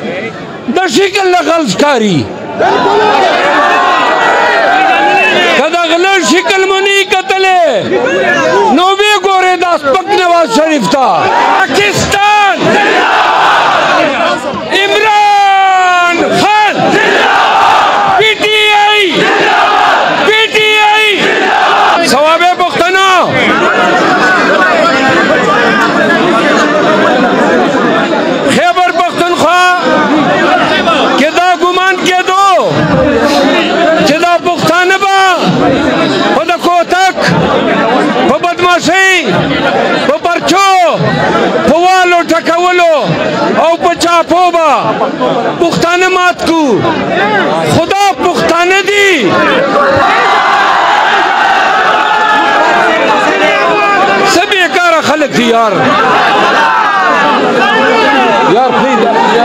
دا شکل لغل سکاری کدا غلر شکل منی قتلے نوبی گورے دا سپک نواز شریف تا پاکستان عمران خان پی ٹی آئی ثواب پختنا خیبر پختونخوا کہ دا گمان کے دو چدا پختان با خدا کوتک پا بدماشی پا پرچو پا والو ٹکولو او پا چاپو با پختان مات کو خدا پختان دی سب ایکارا خلق تھی یار پلیز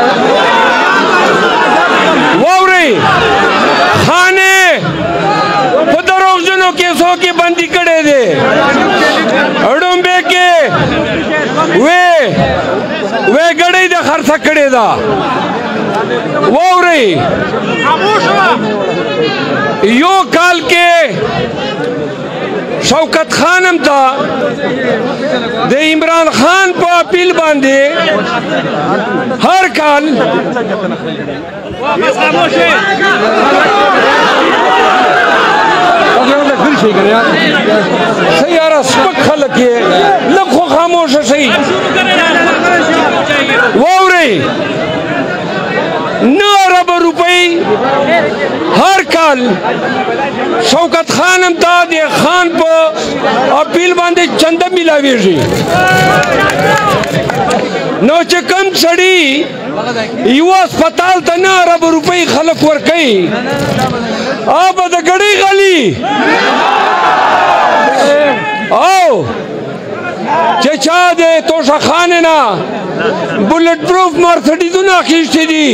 ووری خانے پدروغ جنوں کیسوں کی بندی کڑے دے اڑوں بے کے وے گڑے دے خرسا کڑے دا ووری یو کال کے شوکت خانم تا دے عمران خان پا اپیل باندے ہر کال سیارہ سپک خلق ہے لکھو خاموش سی ووری 9 ارب روپئی ہر کال شوکت خانم تا دے خان پا اپیل باندے چندہ ملاوی جی نو چکم سڑی یو اسپتال تا 9 ارب روپئی خلق ورکئی آب دا گڑی غلی آو چچا دے توشا خانینا بلٹ پروف مرسڈیزو نا خیشتی دی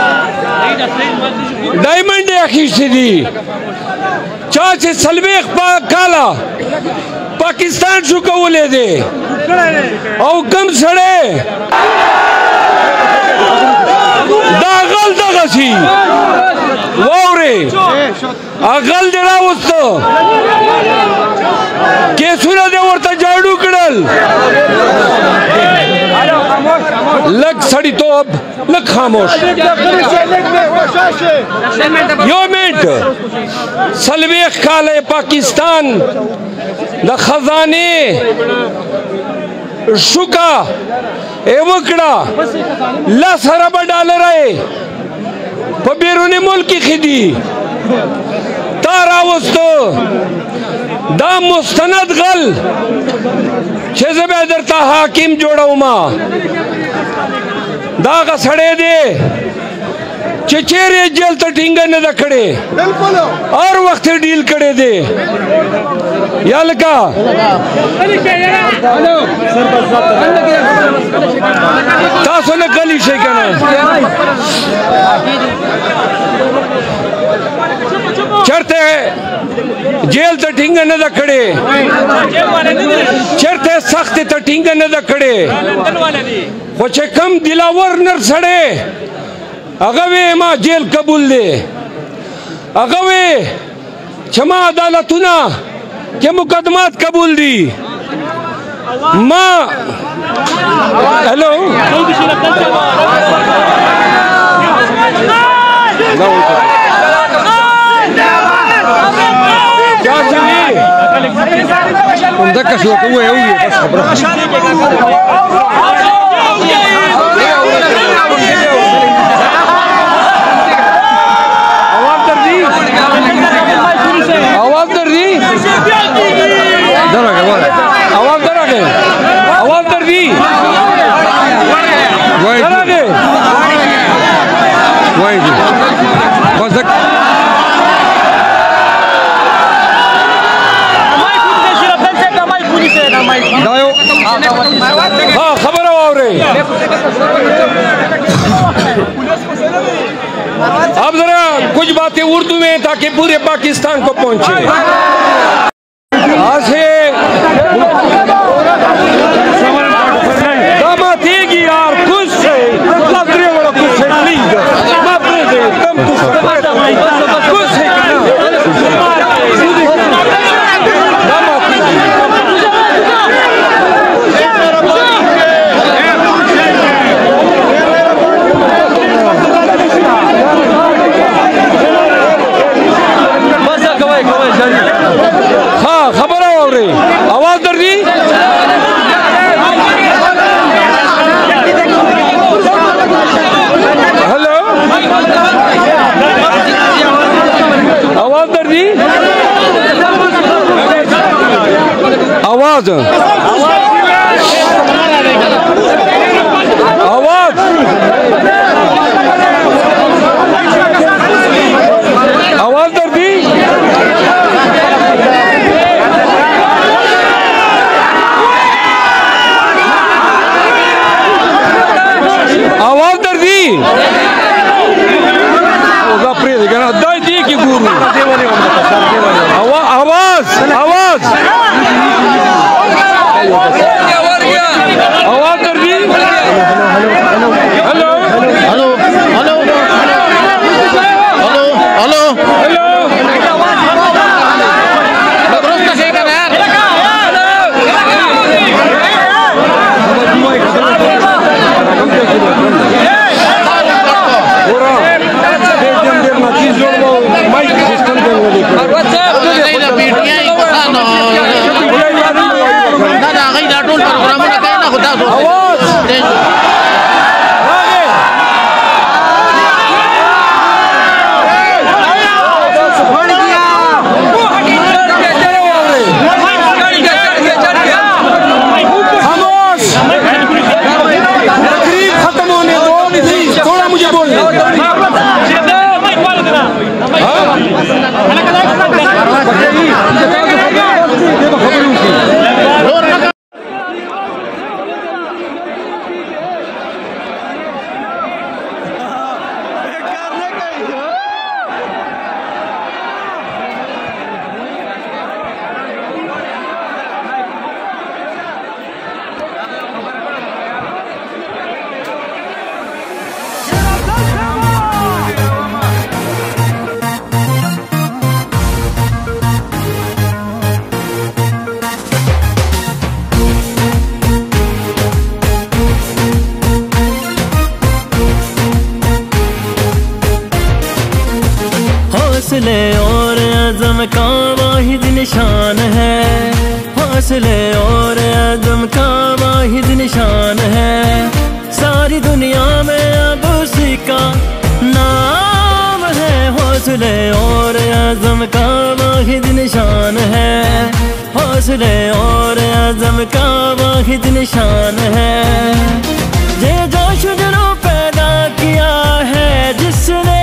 ڈائمنڈ خیشتی دی چاچے سلویخ کالا پاکستان شو کولے دے او کم سڑے دا غل دا غسی وورے اغل دیڑا وستو کیسونا دے ورطا جاڑو کڑل لگ سڑی تو اب لگ خاموش یو منٹ سلویخ کالے پاکستان دا خزانے شکا اے وکڑا 10 ارب ڈالر آئے پا بیرون ملکی خیدی تارا وستو دا مستند غل چھے بیدر تا حاکم جوڑا ما دا غا سڑے دے چچیرے جیل تا ٹھنگا ندا کھڑے اور وقت ڈیل کھڑے دے یا لکا تاسو نے کلی شے کنا چرتے جیل تا ٹھنگا ندا کھڑے چرتے سخت تا ٹھنگا ندا کھڑے خوچے کم دلاور نر سڑے اگوے ما جیل قبول دے اگوے چھما عدالتنا کہ مقدمات قبول دی ما ہیلو کیا چلی اندکہ شوکہ ہوئے ہوئے بس خبرہ آواز در دی آواز در آگے آواز در دی در آگے بس دک ہاں خبر ہو رہے اب ذرا کچھ باتیں اردو میں تاکہ پورے پاکستان کو پہنچے آسے داماتی گی یار کچھ سے لگرے والا کچھ سے پلیز آواز آواز آواز در دی آواز در دی اوزا پریده کنا دای دی کی گورو آواز آواز آواز در دی ہلو ہلو ہلو ہلو ہلو حوصلے اور عزم کا واحد نشان ہے، حوصلے اور عزم کا واحد نشان ہے، ساری دنیا میں اب اسی کا نام ہے، حوصلے اور عزم کا واحد نشان ہے، حوصلے اور عزم کا واحد نشان ہے، یہ جوش جنوں پیدا کیا ہے جس نے،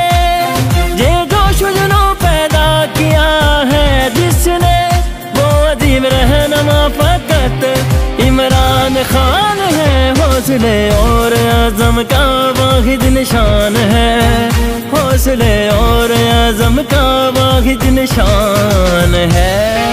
رہنما فقط عمران خان ہے، حوصلے اور عزم کا واحد نشان ہے، حوصلے اور عزم کا واحد نشان ہے۔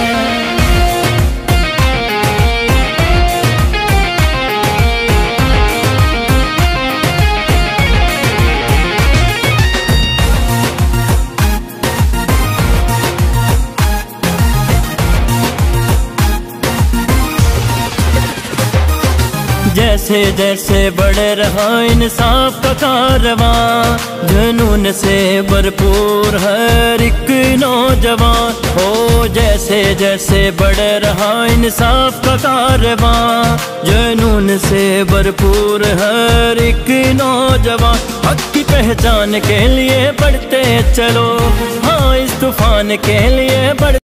جیسے جیسے بڑھ رہا انصاف کا کارواں، جنون سے بھرپور ہر ایک نوجوان ہو، جیسے جیسے بڑھ رہا انصاف کا کارواں، جنون سے بھرپور ہر ایک نوجوان، حق کی پہچان کے لیے بڑھتے چلو، ہاں اس طوفان کے لیے بڑھ